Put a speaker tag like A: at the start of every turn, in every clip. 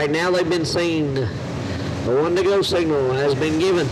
A: right, now they've been seen. The 1 to go signal has been given.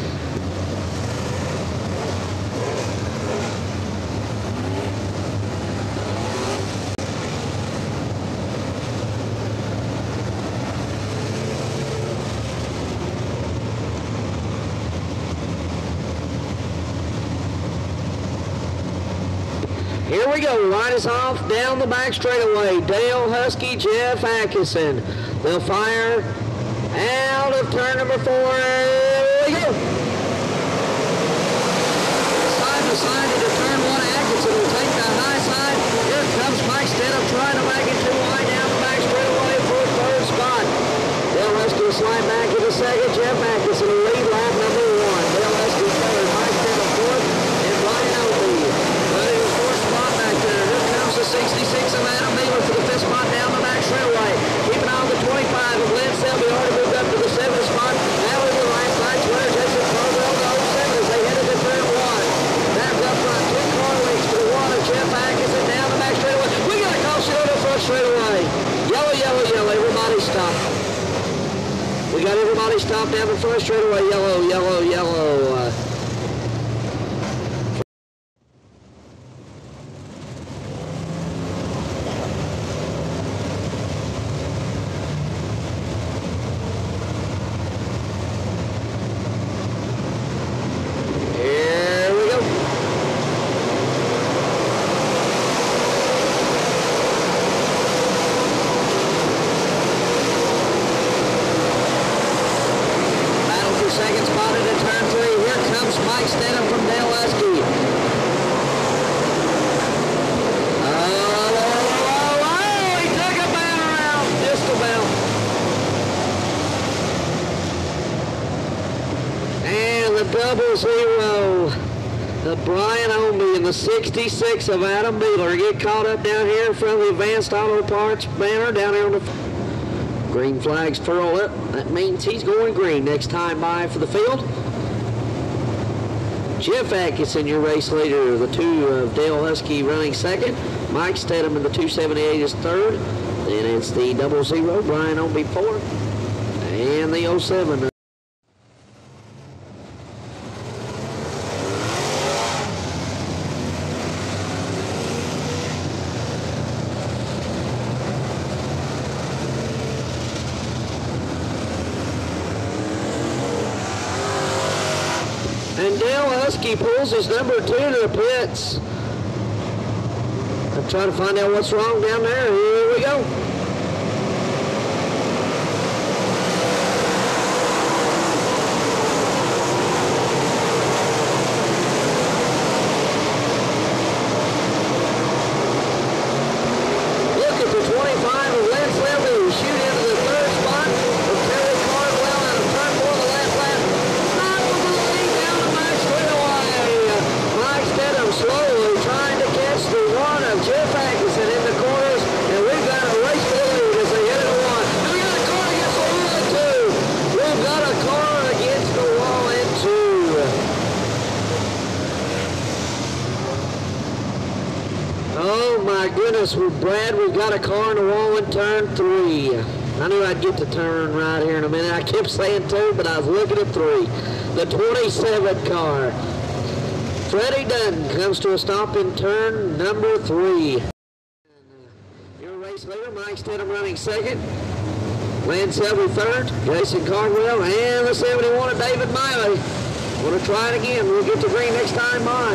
A: Here we go, light is off, down the back straightaway. Dale Husky, Jeff Atkinson. They'll fire out of turn number 4. Here we go. Side to side into turn 1. Atkinson will take the high side. Here comes Mike Stedham trying to make it too wide down the back straightaway for 3rd spot. Dale Husky will slide back into 2nd. Jeff Atkinson will lead lap number 1. Dale Husky 3rd, Mike Stedham 4th, and Brian Oakley. 66 of Adam Miller for the 5th spot down the back straightaway. Keeping on the 25 of Glenn Selby, already moved up to the 7th spot. Now to the right side, Twitter Jason Carwell to 07 as they headed to turn 1. Back up front, 2 car leads to the 1 of Jeff Atkinson down the back straightaway. We got a caution on the front straightaway. Yellow, yellow, yellow. Everybody stop. We got everybody stopped down the front straightaway. Yellow, yellow, yellow. Second spotted at turn 3. Here comes Mike Stedham from Dale Husky. He took a bound around, just about. And the 00 of Brian Omby and the 66 of Adam Beeler get caught up down here in front of the Advanced Auto Parts banner down here on the green flags furl up. That means he's going green next time by for the field. Jeff Atkinson, your race leader. The 2 of Dale Husky running 2nd. Mike Stedham in the 278 is 3rd. Then it's the 00, Brian Omby 4th. And the 07. And Dale Husky pulls his number 2 to the pits. I'm trying to find out what's wrong down there. Here we go. Look at the 25 of Lance Levy shoot into the 3rd spot of Terry Cardwell out of turn 4 the last lap. Slowly trying to catch the 1 of Jeff Atkinson in the corners, and we've got a race for the lead as they head to 1. And we got a car against the wall in 2. We've got a car against the wall in 2. Oh my goodness, Brad, we've got a car in the wall in turn 3. I knew I'd get to turn right here in a minute. I kept saying 2, but I was looking at 3. The 27 car. Freddie Dunn comes to a stop in turn number 3. Your race leader, Mike Stedham running 2nd. Lance Selby 3rd. Jason Cardwell and the 71 of David Miley. Want to try it again. We'll get to green next time on.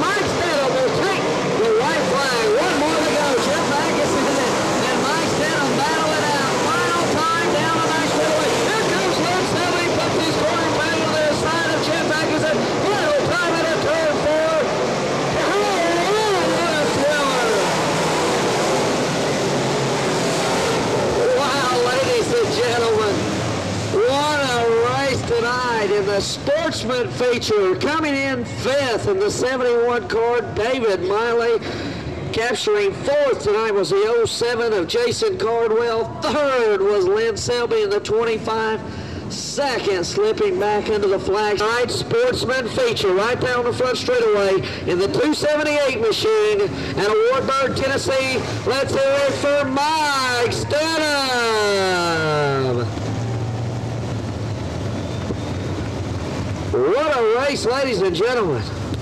A: Stedham the Sportsman feature. Coming in 5th in the 71 card, David Miley. Capturing 4th tonight was the 07 of Jason Cardwell. 3rd was Lynn Selby in the 25. 2nd, slipping back into the flag. All right, Sportsman feature right there on the front straightaway in the 278 machine at Wartburg, Tennessee. Let's hear it for Mike Stenham. What a race, ladies and gentlemen.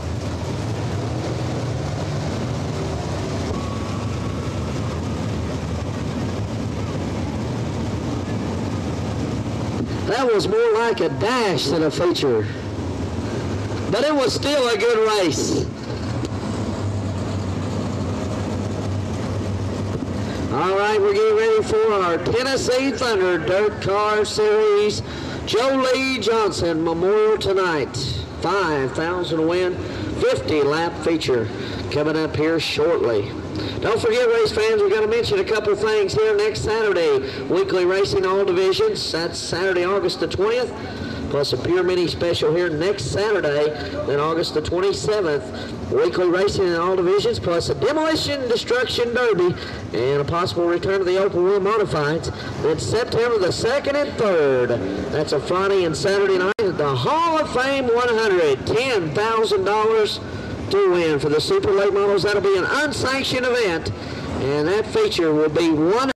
A: That was more like a dash than a feature. But it was still a good race. All right, we're getting ready for our Tennessee Thunder Dirt Car Series. Joe Lee Johnson Memorial tonight. 5,000 to win, 50 lap feature coming up here shortly. Don't forget, race fans, we've got to mention a couple things here next Saturday. Weekly racing all divisions. That's Saturday, August the 20th. Plus a Pure Mini special here next Saturday, then August the 27th. Weekly racing in all divisions, plus a Demolition Destruction Derby and a possible return of the Open Wheel Modifieds. Then September the 2nd and 3rd. That's a Friday and Saturday night at the Hall of Fame 100. $10,000 to win for the super late models. That'll be an unsanctioned event, and that feature will be one